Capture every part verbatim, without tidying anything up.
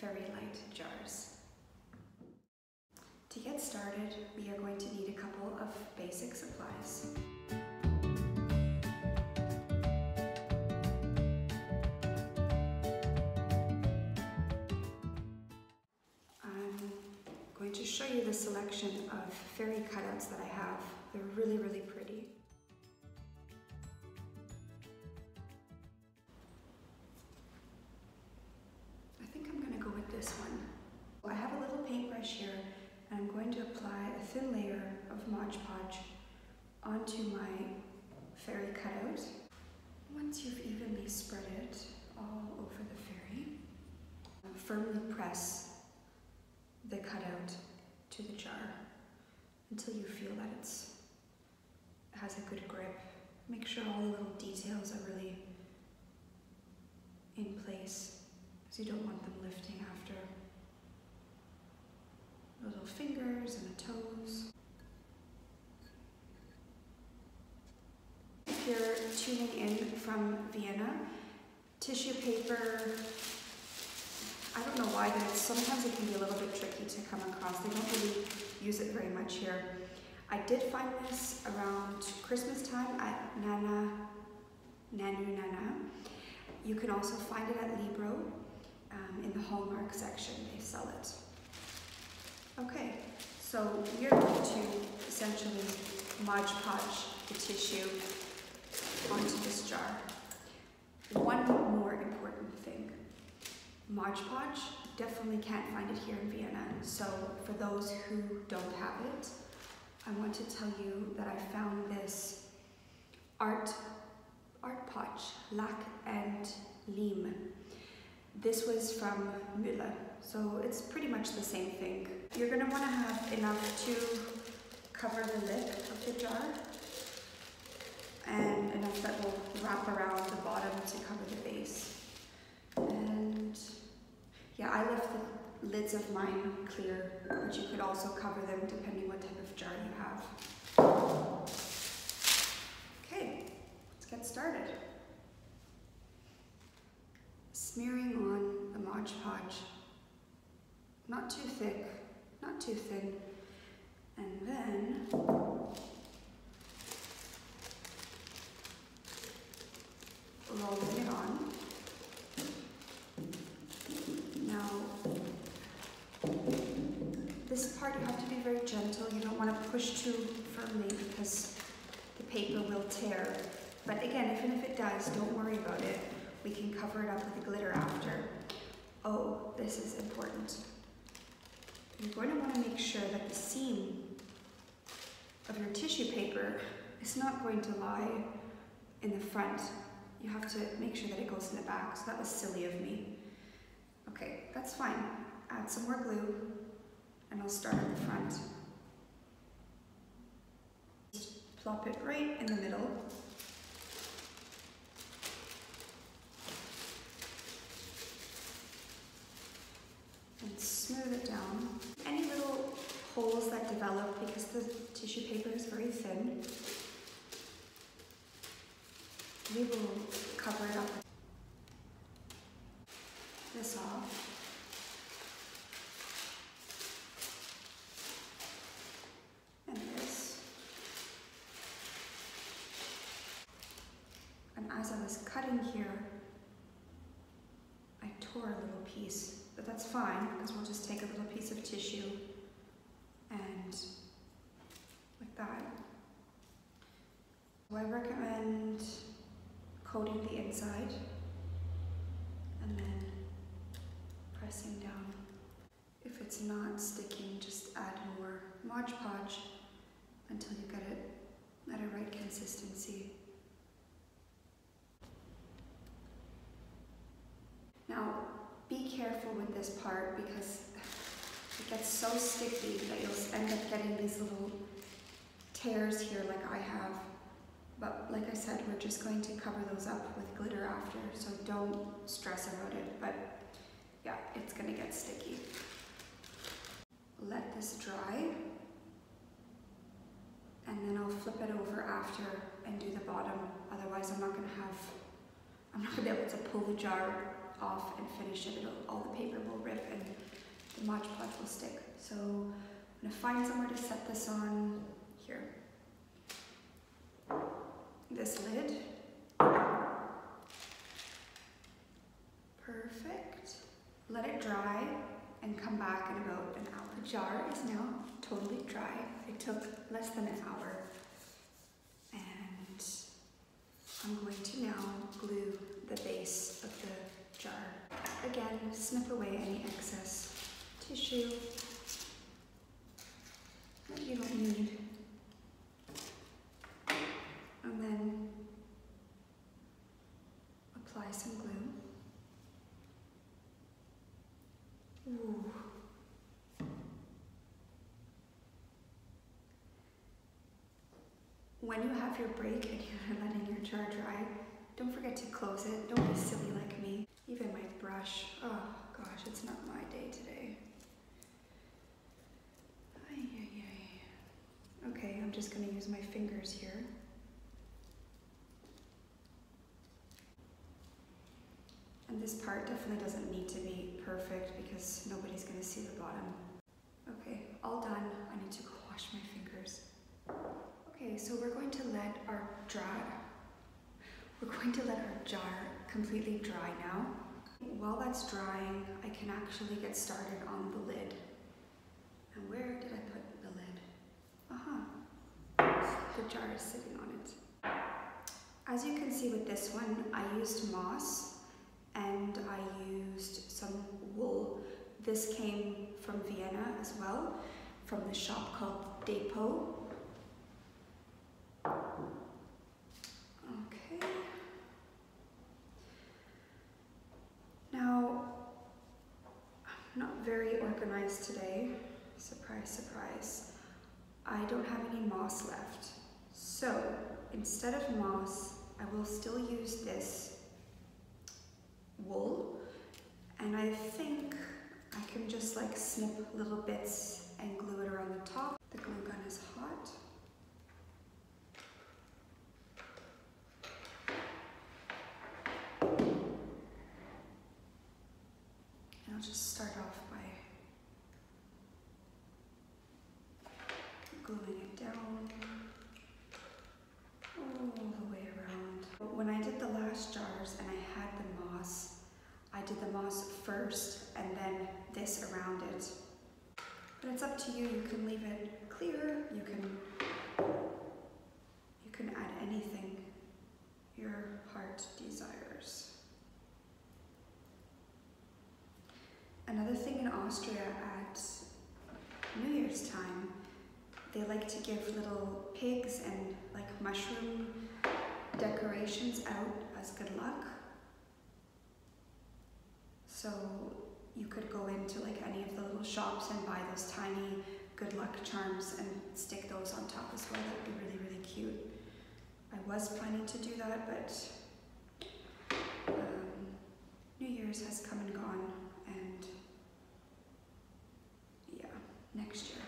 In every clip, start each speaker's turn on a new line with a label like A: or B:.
A: fairy light jars. To get started, we are going to need a couple of basic supplies. I'm going to show you the selection of fairy cutouts that I have. They're really, really pretty. I think I'm going to go with this one. I have a little paintbrush here, and I'm going to apply a thin layer of Mod Podge onto my fairy cutout. Once you've evenly spread it all over the fairy, firmly press the cutout to the jar until you feel that it's has a good grip. Make sure all the little details are really in place, because you don't want them lifting after. Little fingers and the toes. If you're tuning in from Vienna, tissue paper, I don't know why, but it's, sometimes it can be a little bit tricky to come across. They don't really use it very much here. I did find this around Christmas time at Nana, Nanu Nana. You can also find it at Libro. Um, in the Hallmark section, they sell it. Okay, so we are going to essentially Mod Podge the tissue onto this jar. One more important thing. Mod Podge, definitely can't find it here in Vienna. So for those who don't have it, I want to tell you that I found this art, art Podge, Lac and Leim. This was from Müller, so it's pretty much the same thing. You're going to want to have enough to cover the lip of the jar and enough that will wrap around the bottom to cover the base. And yeah, I left the lids of mine clear, but you could also cover them depending what type of jar you have. Okay, let's get started. Smearing on the Mod Podge, not too thick, not too thin, and then rolling it on. Now, this part you have to be very gentle. You don't want to push too firmly because the paper will tear. But again, even if it does, don't worry about it. We can cover it up with glitter after. Oh, this is important. You're going to want to make sure that the seam of your tissue paper is not going to lie in the front. You have to make sure that it goes in the back. So that was silly of me. Okay, that's fine. Add some more glue and I'll start at the front. Just plop it right in the middle. And smooth it down. Any little holes that develop because the tissue paper is very thin, we will cover it up with this off. And this. And as I was cutting here, I tore a little piece. But that's fine, because we'll just take a little piece of tissue and like that. So I recommend coating the inside and then pressing down. If it's not sticking, just add more Mod Podge until you get it at a right consistency. Now, be careful with this part because it gets so sticky that you'll end up getting these little tears here like I have. But like I said, we're just going to cover those up with glitter after, so don't stress about it. But yeah, it's gonna get sticky. Let this dry, and then I'll flip it over after and do the bottom. Otherwise, I'm not gonna have, I'm not gonna be able to pull the jar off and finish it. It'll, all the paper will rip and the Mod Podge will stick. So I'm gonna find somewhere to set this on here. This lid. Perfect. Let it dry and come back in about an hour. The jar is now totally dry. It took less than an hour. And I'm going to now glue the base of the jar. Again, snip away any excess tissue that you don't need. And then apply some glue. Ooh. When you have your break and you're letting your jar dry, don't forget to close it. Don't be silly like me. Even my brush, oh gosh, it's not my day today. Ay, ay, ay. Okay, I'm just gonna use my fingers here. And this part definitely doesn't need to be perfect because nobody's gonna see the bottom. Okay, all done. I need to go wash my fingers. Okay, so we're going to let our dry, we're going to let our jar completely dry now. While that's drying, I can actually get started on the lid. And where did I put the lid? Uh-huh, the jar is sitting on it. As you can see with this one, I used moss and I used some wool. This came from Vienna as well, from the shop called Depot. Okay. Now, I'm not very organized today. Surprise, surprise. I don't have any moss left. So, instead of moss, I will still use this wool. And I think I can just like snip little bits and glue it around the top. The glue gun is hot. And I'll just start off by gluing it down all the way around. When I did the last jars and I had the moss, I did the moss first and then this around it. But it's up to you. You can leave it clear. You can you can add anything your heart desires. Another thing in Austria at New Year's time, they like to give little pigs and like mushroom decorations out as good luck. So you could go into like any of the little shops and buy those tiny good luck charms and stick those on top as well. That would be really, really cute. I was planning to do that, but um, New Year's has come and gone, and yeah, next year.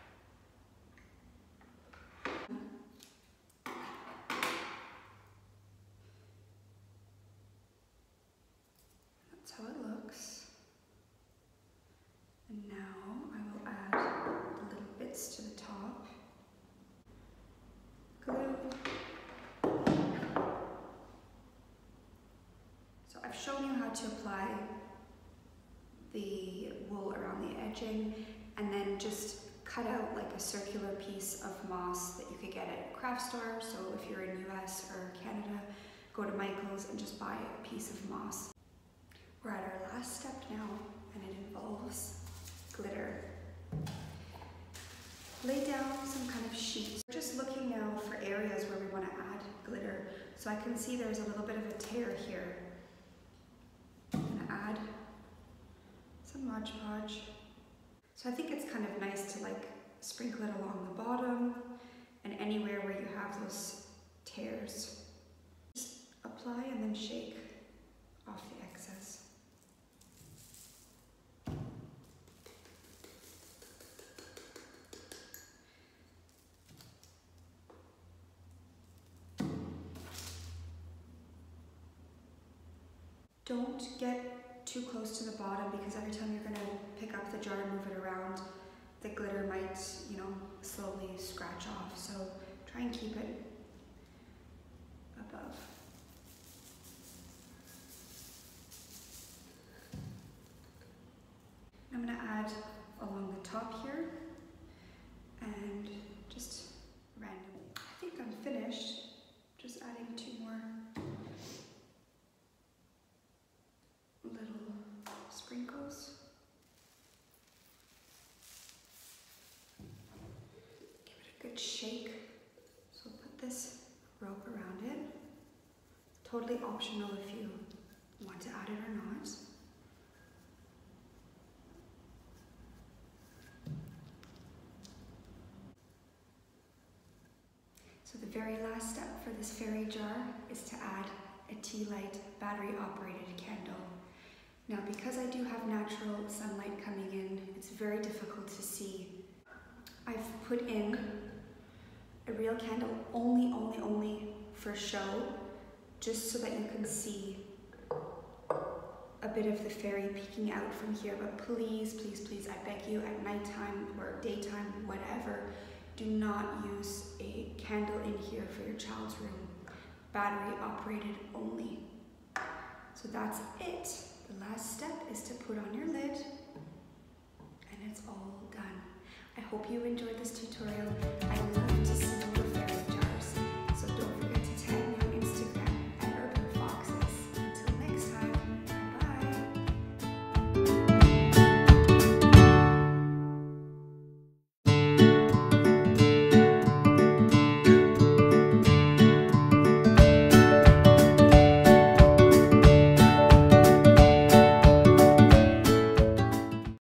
A: That's how it looks. And now I will add the little bits to the top. Glue. So I've shown you how to apply the wool around the edging and then just cut out like a circular piece of moss that you could get at a craft store. So if you're in U S or Canada, go to Michael's and just buy a piece of moss. We're at our last step now, and it involves glitter. Lay down some kind of sheet. We're just looking now for areas where we want to add glitter. So I can see there's a little bit of a tear here. I'm going to add some Mod Podge. So I think it's kind of nice to like sprinkle it along the bottom and anywhere where you have those tears. Just apply and then shake off the excess. Don't get too close to the bottom because every time you're gonna pick up the jar and move it around, the glitter might, you know, slowly scratch off. So try and keep it above. I'm gonna add along the top here and just randomly. I think I'm finished. Just adding two more little sprinkles. Give it a good shake. So put this rope around it. Totally optional if you want to add it or not. So the very last step for this fairy jar is to add a tea light battery operated candle. Now because I do have natural sunlight coming in, it's very difficult to see. I've put in a real candle only, only, only for show, just so that you can see a bit of the fairy peeking out from here. But please, please, please, I beg you, at nighttime or daytime, whatever, do not use a candle in here for your child's room. Battery operated only. So that's it. The last step is to put on your lid and it's all done. I hope you enjoyed this tutorial.